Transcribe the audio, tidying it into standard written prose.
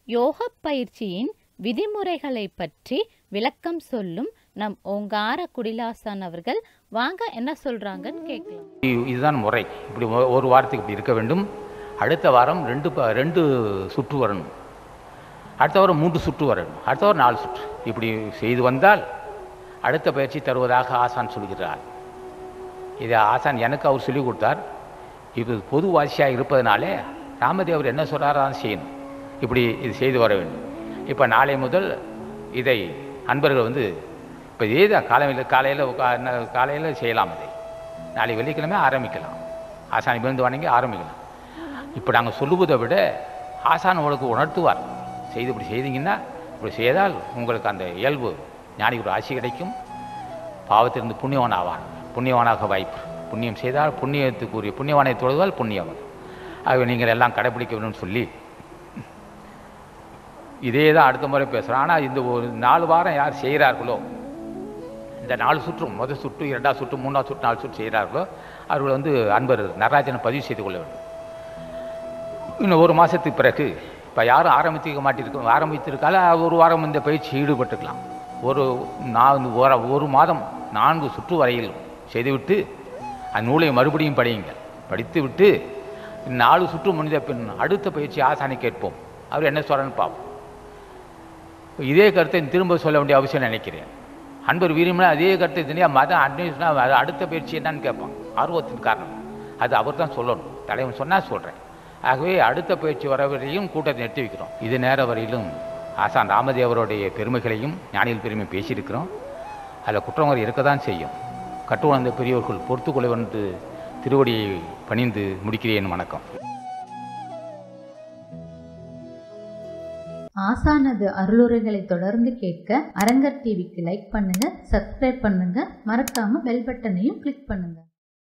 யோக பயிற்சியின் விதிமுறைகளை பற்றி விளக்கம் சொல்லும் நம் ஓங்கார குடிலாசான் அவர்கள் வாங்க என்ன சொல்றாங்கன்னு கேட்கலாம். இதுதான் முறை. இப்படி ஒரு வாரத்துக்கு இப்படி இருக்க வேண்டும். அடுத்த வாரம் ரெண்டு சுற்று வரணும். அடுத்த வாரம் 3 சுற்று வரணும். அடுத்த வாரம் 4 சுற்று. இப்படி செய்து வந்தால் அடுத்த பயிற்சி தருவதாக ஆசான் சொல்கிறார். இதை ஆசான் எனக்கு அவர் சொல்லிக் கொடுத்தார். இது பொதுவாசியாக இருப்பதனாலே ராமதேவர் என்ன சொல்கிறாரோ தான் செய்யணும். இப்படி இது செய்து வர வேண்டும். இப்போ நாளை முதல் இதை அன்பர்கள் இப்போ இதே தான் காலையில் செய்யலாம். இதை நாளை வெள்ளிக்கிழமை ஆரம்பிக்கலாம். ஆசானை விழுந்து வணங்கி ஆரம்பிக்கலாம். இப்போ நாங்கள் சொல்லுவதை விட ஆசான் உங்களுக்கு உணர்த்துவார். இப்படி செய்தீங்கன்னா இப்படி செய்தால் உங்களுக்கு அந்த இயல்பு ஞானிக்கு ஒரு ஆசி கிடைக்கும். பாவத்திலிருந்து புண்ணியவான் ஆவார். புண்ணியவானாக வாய்ப்பு. புண்ணியம் செய்தால் புண்ணியத்துக்குரிய புண்ணியவானை தொழுதால் புண்ணியவன். ஆகவே நீங்கள் எல்லாம் கடைப்பிடிக்க வேணும்னு சொல்லி இதே தான் அடுத்த முறை பேசுகிறோம். ஆனால் இந்த ஒரு 4 வாரம் யார் செய்கிறார்களோ, இந்த 4 சுற்றும் முதல் சுற்று 2வது சுற்று 3வது சுற்று 4 சுற்று செய்கிறார்களோ அவர்கள் அன்பர் நடராஜனை பதிவு செய்து கொள்ள வேண்டும். இன்னும் 1 மாதத்துக்கு பிறகு இப்போ யாரும் ஆரம்பித்திருக்கால ஒரு வாரம் இந்த பயிற்சி ஈடுபட்டுக்கலாம். ஒரு மாதம் 4 சுற்று வரையில் செய்துவிட்டு அந்த நூலை மறுபடியும் படியுங்கள். படித்து விட்டு 4 சுற்று முடிந்த பின் அடுத்த பயிற்சி ஆசானை கேட்போம். அவர் என்ன சொல்கிறேன்னு பார்ப்போம். இதே கருத்தை திரும்ப சொல்ல வேண்டிய அவசியம் நினைக்கிறேன். அன்பர் விரும்பினா அதே கருத்தை தெரியா மதம் அட்மிஷனா அடுத்த பயிற்சி என்னன்னு கேட்பான். ஆர்வத்தின் காரணம் அது அவர் தான் சொல்லணும். தலைவன் சொன்னால் சொல்கிறேன். ஆகவே அடுத்த பயிற்சி வரவரையும் கூட்டத்தை நிறுத்தி வைக்கிறோம். இது நேர வரையிலும் ஆசான் ராமதேவருடைய பெருமைகளையும் ஞானிகள் பெருமையும் பேசியிருக்கிறோம். அதில் குற்றங்கள் இருக்க தான் செய்யும். கட்டுவந்த பெரியவர்கள் பொறுத்துக்கொள்ள வந்து திருவடியை பணிந்து முடிக்கிறேன். வணக்கம். ஆசானது அருளுரைகளை தொடர்ந்து கேட்க அரங்கர் டிவிக்கு லைக் பண்ணுங்க, சப்ஸ்கிரைப் பண்ணுங்க, மறக்காம பெல் பட்டனையும் கிளிக் பண்ணுங்க.